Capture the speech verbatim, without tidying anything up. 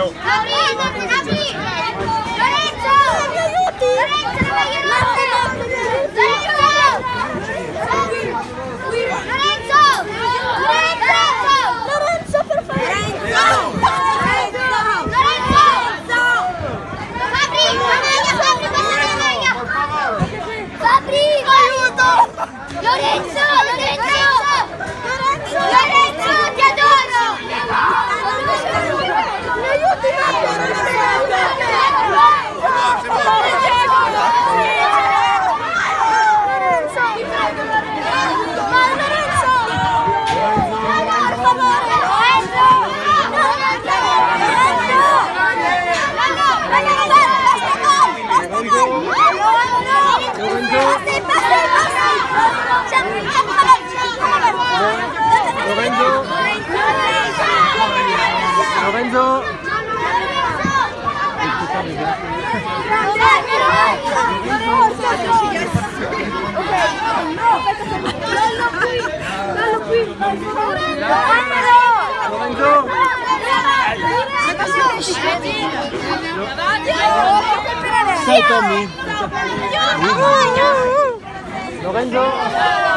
Ciao. Capri, Capri! Lorenzo! Lorenzo, dove glielo Lorenzo! Lorenzo! Lorenzo! Lorenzo, per favore! Lorenzo! Lorenzo! Capri, la maglia, Capri, questa è la maglia! Capri, aiuto! Lorenzo, Lorenzo! Lorenzo, ti adoro! Mi aiuti, Lorenzo! Lorenzo! Lorenzo! Ciao Tommy! Lorenzo!